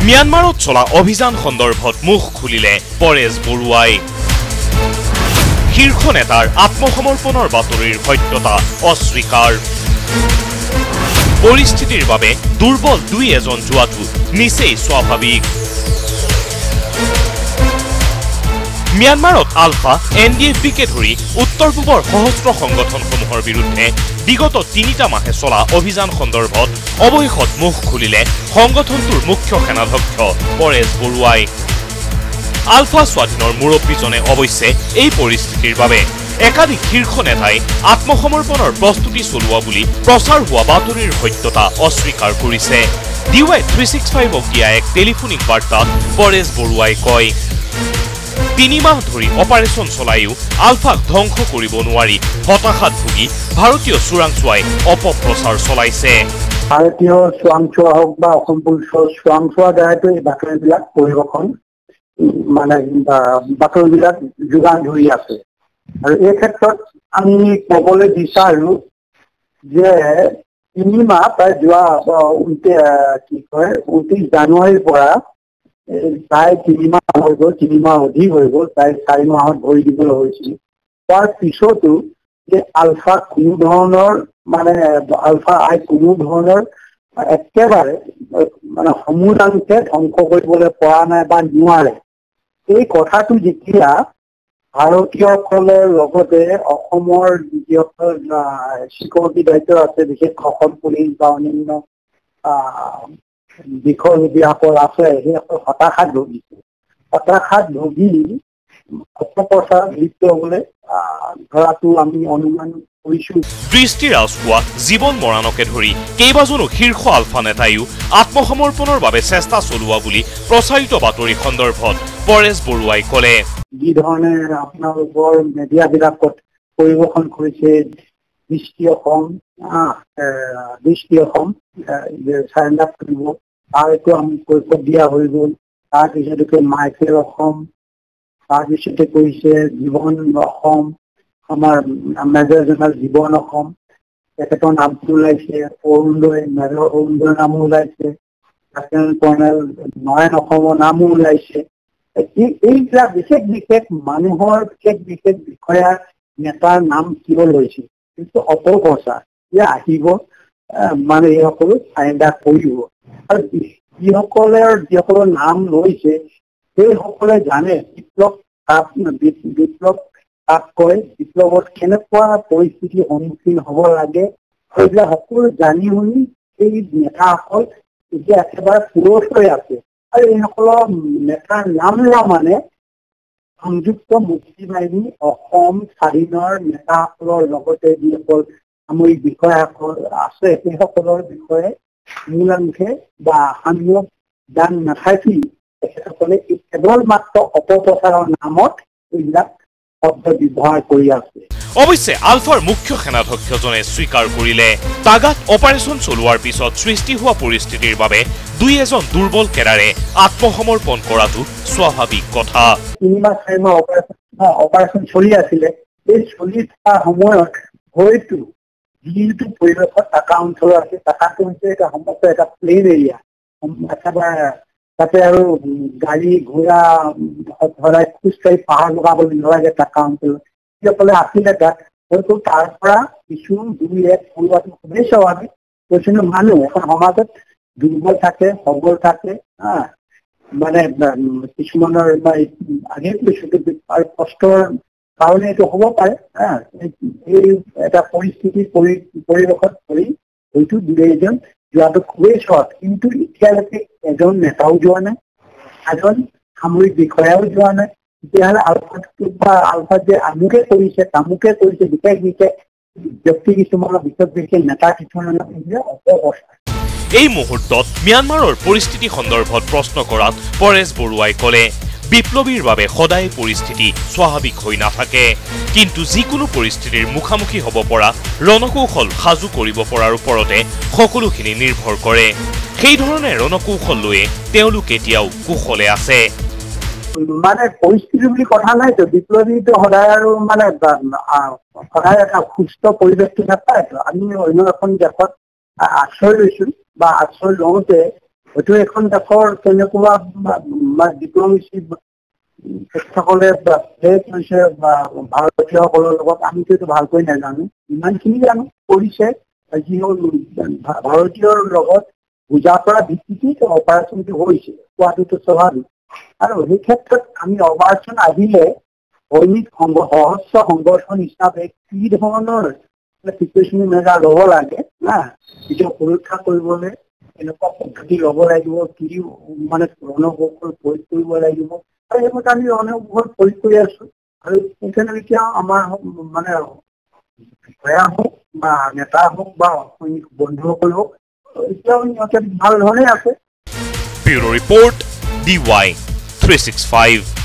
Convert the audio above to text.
म्यानमाৰত চলা অভিযান সন্দৰ্ভত মুখ খুলিলে পৰেশ বৰুৱাই। শীৰ্ষ নেতাৰ আত্মসমৰ্পণৰ বাতৰিৰ সত্যতা অস্বীকাৰ। পৰিস্থিতিৰ বাবে দুৰ্বল দুই এজন যোৱাটো নিচেই স্বাভাৱিক। म्यानमाৰত আলফা NDFB-কে ধৰি উত্তৰ পূবৰ সশস্ত্ৰ সংগঠনসমূহৰ বিৰুদ্ধে বিগত ৩টা মাহে চলা অভিযান সন্দৰ্ভত অৱশেষত মুখ খুলিলে সংগঠনটোৰ মুখ্য সেনাধ্যক্ষ পৰেশ বৰুৱাই। আলফা স্বাধীনৰ মুৰব্বীজনে অৱশ্যে এই পৰিস্থিতিৰ বাবে একাধিক শীৰ্ষ নেতাই আত্মসমৰ্পণৰ প্ৰস্তুতি চলোৱা বুলি প্ৰচাৰ হোৱা বাতৰিৰ সত্যতা অস্বীকাৰ কৰিছে। DY 365ক দিয়া এক টেলিফোনিক বাৰ্তাত পৰেশ বৰুৱাই কয়, ৩ মাহ ধৰি অপাৰেচন চলাইও আলফাক ধ্বংস কৰিব নোৱাৰি হতাশাত ভুগি ভাৰতীয় চোৰাংচোৱাই অপপ্ৰচাৰ চলাইছে। ভাৰতীয় চোৰাংচোৱা হওক বা অসম পুলিচৰ চোৰাংচোৱাৰ দ্বাৰাতো এই বাতৰিবিলাক পৰিৱেশন বাতৰিবিলাক যোগান ধৰি আছে। আৰু এই ক্ষেত্ৰত আমি ক'বলৈ বিচাৰো যে ৩ মাহ প্ৰায় যোৱা 29 জানুৱাৰীৰ পৰা প্ৰায় 3 মাহ হৈ গ'ল, 3 মাহ অধিক হৈ গ'ল, প্ৰায় 4 মাহত ভৰি দিবলৈ হৈছিল। তাৰ পিছতো যে আলফা কোনো ধৰণৰ আলফা আই কোনো ধৰণৰ একেবাৰে সমূদাংশে ধ্বংস কৰিবলৈ পৰা নাই বা নোৱাৰে। এই কথাটো যেতিয়া ভাৰতীয়সকলৰ লগতে অসমৰ যিসকল চিকিউৰিটি দায়িত্ব আছে, বিশেষকৈ অসম পুলিচ বা অন্যান্য বিষয়সকল আছে, সেইসকল হতাশাত ভুগিছে। হতাশাত ভুগি অপপ্ৰচাৰ লিপ্ত হ'বলৈ ধৰাটো আমি অনুমান কৰিছো। দৃষ্টি ৰাজখোৱা জীৱন মৰাণকে ধৰি কেইবাজনো শীৰ্ষ আলফা নেতাইও আত্মসমৰ্পণৰ বাবে চেষ্টা চলোৱা বুলি প্ৰচাৰিত বাতৰি সন্দৰ্ভত পৰেশ বৰুৱাই ক'লে, যি ধৰণে আপোনালোকৰ মিডিয়াবিলাকত পৰিৱেশন কৰিছে দৃষ্টি অসম চাৰেণ্ডাৰ কৰিব, তাৰটো আমি কৈফত দিয়া হৈ গ'ল। তাৰপিছতে মাইকেল অসম, তাৰপিছতে কৈছে জীৱন অসম, আমাৰ মেজৰ জেনেৰেল জীৱন অসম, তেখেতৰ নামটো ওলাইছে। অৰুণোদয়, মেজৰ অৰুণোদয়ৰ নামো ওলাইছে। লেফটেনেণ্ট কৰ্ণেল নয়ন অসমৰ নামো ওলাইছে। এইবিলাক বিশেষ বিশেষ মানুহৰ বিশেষ বিশেষ বিষয়াৰ নেতাৰ নাম কিয় লৈছে, কিন্তু অপপ্ৰচাৰ আহিব এইসকলো চাৰেণ্ডাৰ কৰিব। আৰু যিসকলৰ নাম লৈছে সেইসকলে জানে বিপ্লৱত কেনেকুৱা পৰিস্থিতিৰ সন্মুখীন হ'ব লাগে, সেইবিলাক সকলো জানি শুনি এই নেতাসকল এতিয়া একেবাৰে পুৰঠ হৈ আছে। আৰু এইসকলৰ নেতাৰ নাম লোৱা মানে সংযুক্ত মুক্তি বাহিনী অসম স্বাধীনৰ নেতাসকলৰ লগতে যিসকল সামৰিক বিষয়াসকল আছে সেইসকলৰ বিষয়ে মূলাংশে বা সামূহিক জ্ঞান নাথাকি তেখেতসকলে কেৱল মাত্ৰ অপপ্ৰচাৰৰ নামত এইবিলাক শব্দ ব্যৱহাৰ কৰি আছে। অৱশ্যে আলফাৰ মুখ্য সেনাধ্যক্ষজনে স্বীকাৰ কৰিলে, তাগাত অপাৰেচন চলোৱাৰ পিছত সৃষ্টি হোৱা পৰিস্থিতিৰ বাবে দুই এজন দুৰ্বল কেডাৰে আত্মসমৰ্পণ কৰাটো স্বাভাৱিক কথা। 3 মাহ 4 মাহ অপাৰেচন চলি আছিলে। এই চলি থকা সময়ত হয়তো যিটো পৰিৱেশত টাকা অঞ্চল আছে, টাকাটো হৈছে এটা সমস্ত এটা প্লেন এৰিয়া, একেবাৰে তাতে আৰু গাড়ী ঘোঁৰা সদায় খোজকাঢ়ি পাহাৰ লগাবলৈ নালাগে। টাকা অঞ্চলত যিসকলে আছিলে তাত হয়তো তাৰ পৰা কিছু 2-1 ওলোৱাটো খুবেই স্বাভাৱিক। কৈছো মানুহ এখন সমাজত দুৰ্বল থাকে, সবল থাকে, কিছুমানৰ আগে কৈছো আৰু কষ্টৰ কাৰণে এইটো হ'ব পাৰে। এই এটা পৰিস্থিতিৰ পৰিৱেশত পৰি হয়তো 2-1জন যোৱাটো খুবেই সহজ। কিন্তু এতিয়ালৈকে এজন নেতাও যোৱা নাই, এজন সামৰিক বিষয়াও যোৱা নাই। তেতিয়াহ'লে আলফাত যে আমুকে কৰিছে তামুকে কৰিছে, বিশেষ বিশেষ ব্যক্তি কিছুমানৰ বিশেষ বিশেষ নেতা কিছুমানৰ অপপ্ৰচাৰ। এই মুহূৰ্তত ম্যানমাৰৰ পৰিস্থিতি সন্দৰ্ভত প্ৰশ্ন কৰাত পৰেশ বৰুৱাই ক'লে, বিপ্লৱীৰ বাবে সদায় পৰিস্থিতি স্বাভাৱিক হৈ নাথাকে, কিন্তু যিকোনো পৰিস্থিতিৰ মুখামুখি হ'ব পৰা ৰণকৌশল সাজু কৰিব পৰাৰ ওপৰতে সকলোখিনি নিৰ্ভৰ কৰে। সেই ধৰণে ৰণকৌশল লৈয়ে তেওঁলোক এতিয়াও কুশলে আছে। পৰিস্থিতি বুলি কথা নাইতো, বিপ্লৱীটো সদায় আৰু সদায় এটা সুস্থ পৰিৱেশটো নাপায়তো। আমি অন্য এখন দেশত আশ্ৰয় লৈছো বা আশ্ৰয় লওঁতে হয়তো এখন দেশৰ তেনেকুৱা ডিপ্ল'মেচি সকলে কৰিছে ভাৰতীয়সকলৰ লগত আমিতো ভালকৈ নাজানো ইমানখিনি জানো কৰিছে যি হ'ল ভাৰতীয়ৰ লগত বুজা পৰা ভিত্তিত অপাৰেশ্যনটো হৈছে কোৱাটোতো স্বাভাৱিক আৰু সেই ক্ষেত্ৰত আমি অপাৰেশ্যন আহিলে সৈনিক সহস্ৰ সংগঠন হিচাপে কি ধৰণৰ প্ৰিপাৰেশ্যন মেজাৰ ল'ব লাগে না নিজৰ সুৰক্ষা কৰিবলৈ এনেকুৱা পদ্ধতি ল'ব লাগিব কি ৰণকৌশল প্ৰয়োগ কৰিব লাগিব আৰু সেইমতে আমি ৰণকৌশল প্ৰয়োগ কৰি আছো আৰু সেইকাৰণে এতিয়া আমাৰ বিষয়া হওক বা নেতা হওক বা সৈনিক বন্ধুসকল হওক এতিয়াও সিহঁতে ভাল ধৰণে আছে। Bureau report DY 365